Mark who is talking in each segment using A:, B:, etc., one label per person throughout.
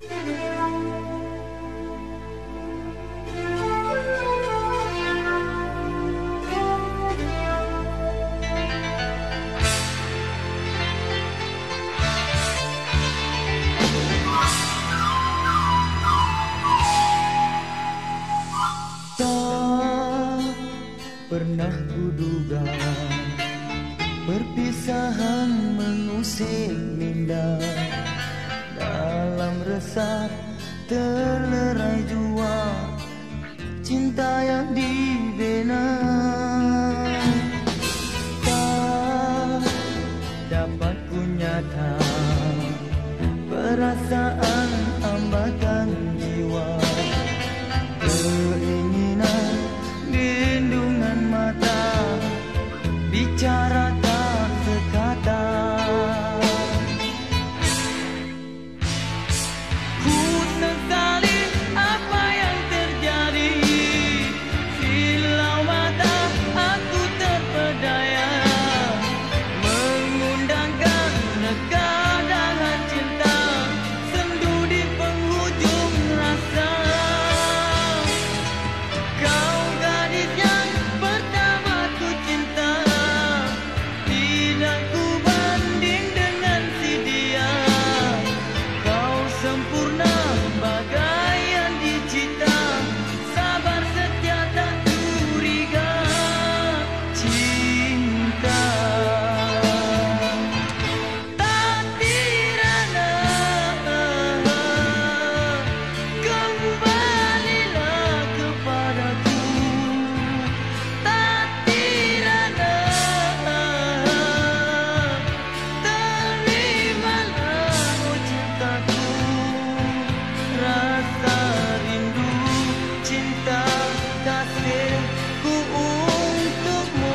A: Pernah kuduga perpisahan mengusik minda, dalam resah terlerai jua cinta yang dibina. Tak dapat ku nyata perasaan ambatan jiwa, keinginan lindungan mata bicara tak sekata. Ku sesali apa yang terjadi, silau mata aku terpedaya, mengundangkan kedatangan cinta, sendu di penghujung rasa. Kau gadis yang pertama ku cinta, tidak ku banding dengan si dia. Kau sempurna bagaian dicipta, sabar setia tak curiga. Cinta tak tirana, kembalilah kepadaku. Tak tirana, terimalah oh cintaku, rasa rindu cinta kasihku untukmu.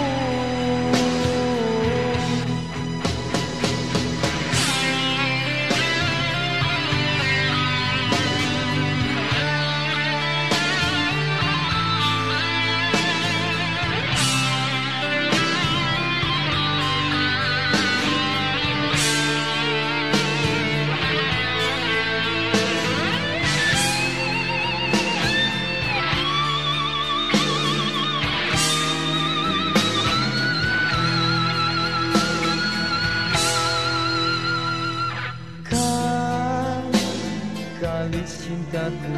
A: Kali cintaku,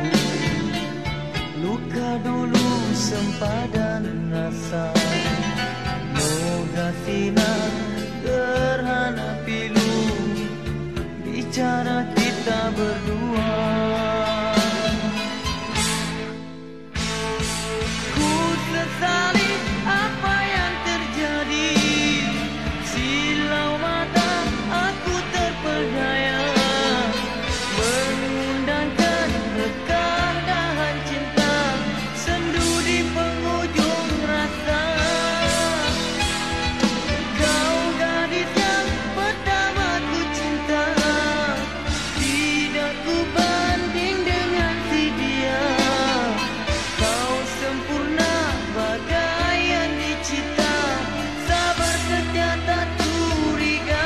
A: luka dulu sempadan rasa, moga sinar gerhana pilu bicara kita berdua. Ku sesali apa yang terjadi, silau mata aku terpedaya, mengundangkan kedatangan cinta, sendu di penghujung rasa. Kau gadis yang pertama ku cinta, tidak ku banding dengan si dia. Kau sempurna bagaian dicipta, sabar setia tak curiga.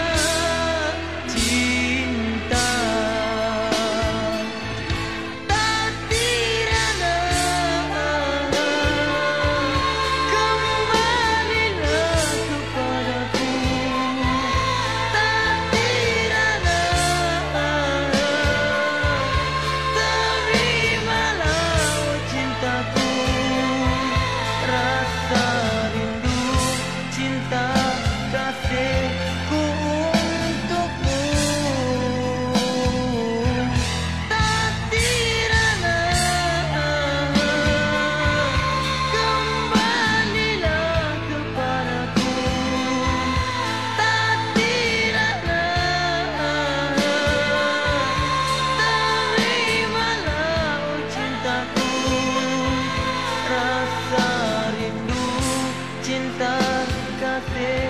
A: Cinta tak tirana, kembalilah kepadaku. Tak tirana, terimalah oh cintaku, rasa rindu cinta kasihku untukmu. Tak tirana, kembalilah kepadaku. Tak tirana, terimalah oh cintaku, rasa rindu cinta kasih